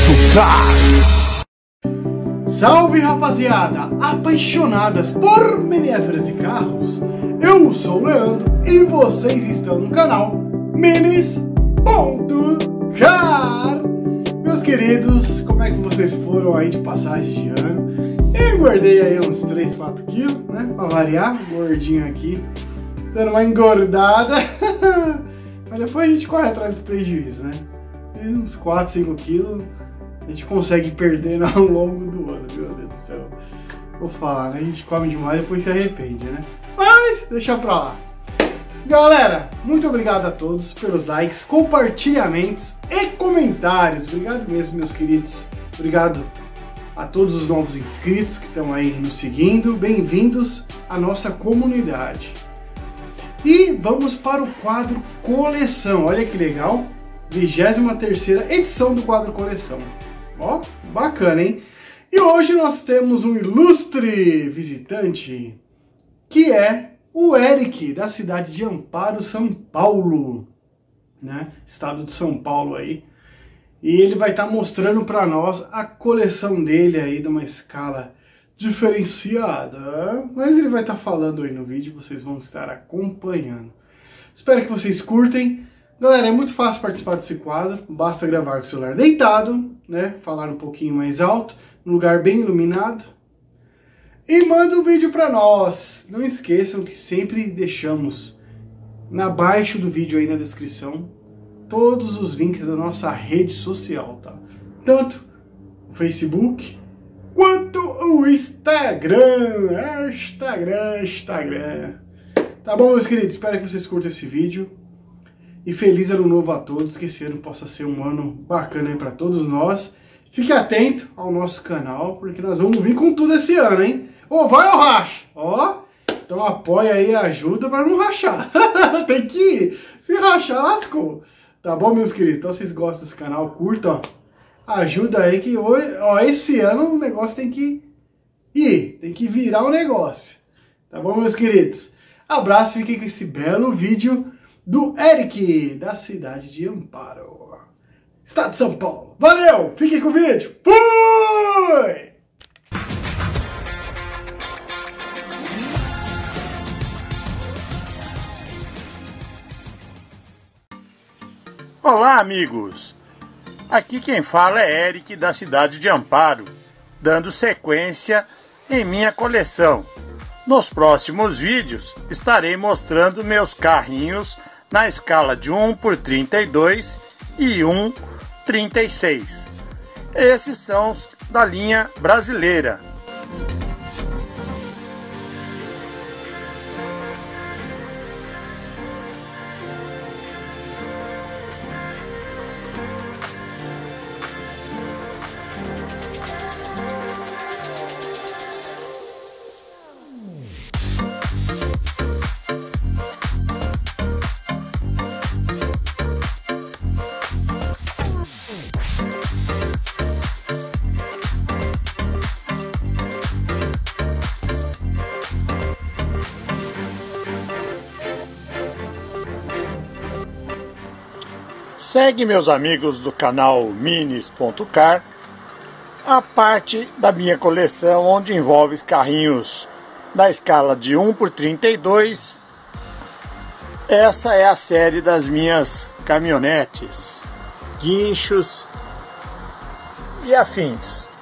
Salve, rapaziada, apaixonadas por miniaturas e carros. Eu sou o Leandro e vocês estão no canal Minis.car. Meus queridos, como é que vocês foram aí de passagem de ano? Eu guardei aí uns 3, 4 quilos, né, pra variar, gordinho aqui, dando uma engordada. Mas depois a gente corre atrás do prejuízo, né? E uns 4, 5 quilos a gente consegue perder ao longo do ano, meu Deus do céu. Vou falar, né? A gente come demais e depois se arrepende, né? Mas deixa pra lá. Galera, muito obrigado a todos pelos likes, compartilhamentos e comentários. Obrigado mesmo, meus queridos. Obrigado a todos os novos inscritos que estão aí nos seguindo. Bem-vindos à nossa comunidade. E vamos para o quadro Coleção. Olha que legal. 23ª edição do quadro Coleção. Ó, bacana, hein? E hoje nós temos um ilustre visitante, que é o Eric, da cidade de Amparo, São Paulo, né? Estado de São Paulo aí. E ele vai estar mostrando para nós a coleção dele aí, de uma escala diferenciada. Mas ele vai estar falando aí no vídeo, vocês vão estar acompanhando. Espero que vocês curtem. Galera, é muito fácil participar desse quadro, basta gravar com o celular deitado, né? Falar um pouquinho mais alto, num lugar bem iluminado. E manda um vídeo para nós. Não esqueçam que sempre deixamos abaixo do vídeo aí na descrição todos os links da nossa rede social, tá? Tanto o Facebook quanto o Instagram. Instagram. Tá bom, meus queridos? Espero que vocês curtam esse vídeo. E feliz ano novo a todos, que esse ano possa ser um ano bacana aí para todos nós. Fique atento ao nosso canal, porque nós vamos vir com tudo esse ano, hein? Ou vai ou racha, ó. Então apoia aí e ajuda para não rachar. Tem que ir. Se rachar, lascou. Tá bom, meus queridos? Então vocês gostam desse canal, curta, ó. Ajuda aí que hoje, ó, esse ano o negócio tem que ir. Tem que virar o negócio. Tá bom, meus queridos? Abraço, fiquem com esse belo vídeo do Eric, da cidade de Amparo, estado de São Paulo. Valeu! Fiquem com o vídeo. Fui! Olá, amigos! Aqui quem fala é Eric, da cidade de Amparo, dando sequência em minha coleção. Nos próximos vídeos estarei mostrando meus carrinhos na escala de 1x32 e 1x36. Esses são os da linha brasileira. Segue meus amigos do canal Minis.car a parte da minha coleção onde envolve carrinhos da escala de 1x32. Essa é a série das minhas caminhonetes, guinchos e afins.